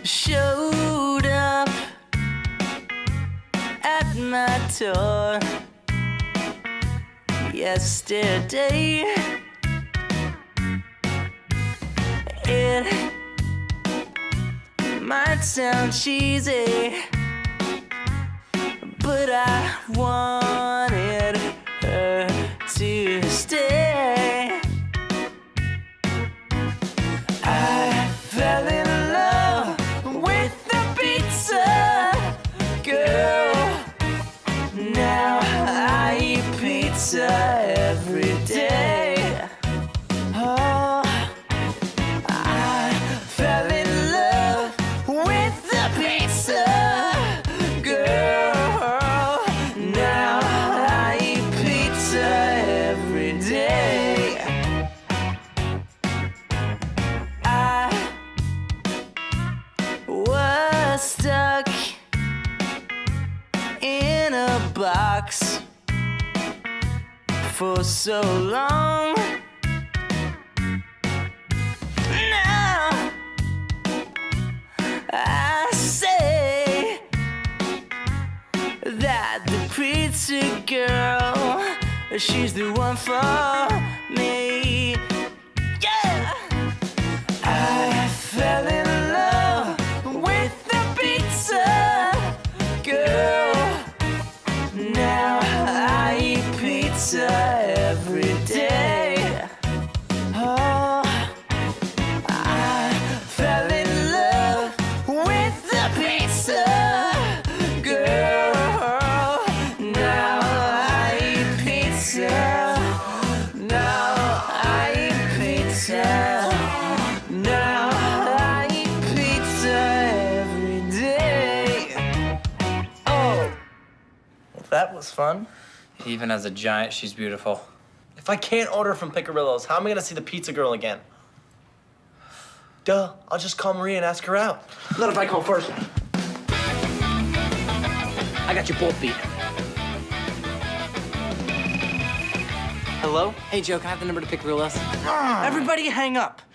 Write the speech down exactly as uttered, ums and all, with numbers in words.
showed up at my door yesterday. It might sound cheesy, but I wanted her to stay. I fell in love with the pizza girl. Now I eat pizza every day. Oh, I fell in love with the pizza girl. Now I eat pizza every day. I was stuck in a box for so long. Now I say that the pizza girl, she's the one for me. Yeah, I fell in love with the pizza girl. Now I eat pizza every day. Oh, I fell in love with the pizza girl. Now I eat pizza. Now I eat pizza. Now I eat pizza every day. Oh. That was fun. Even as a giant, she's beautiful. If I can't order from Picarillo's, how am I gonna see the pizza girl again? Duh, I'll just call Maria and ask her out. Not if I call first. I got you both beat. Hello? Hey, Joe, can I have the number to Picarillo's? Everybody hang up.